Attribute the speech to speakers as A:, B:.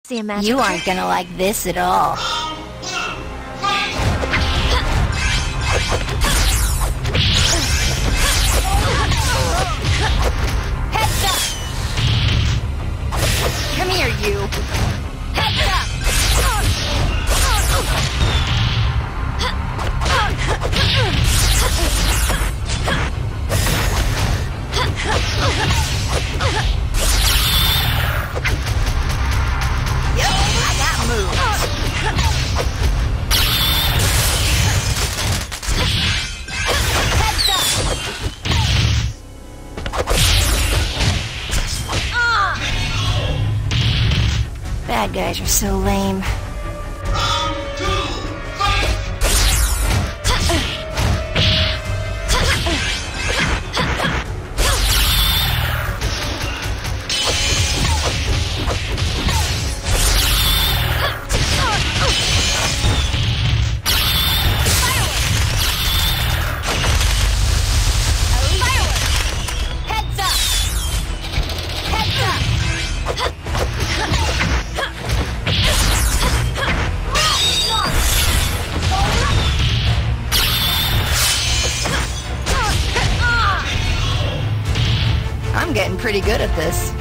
A: See a magic
B: You aren't gonna like this at all.
A: Heads up! Come here, you! Heads up! Yep, I got moves. Heads up!
B: Bad guys are so lame.
A: Heads up! Heads up!
B: I'm getting pretty good at this.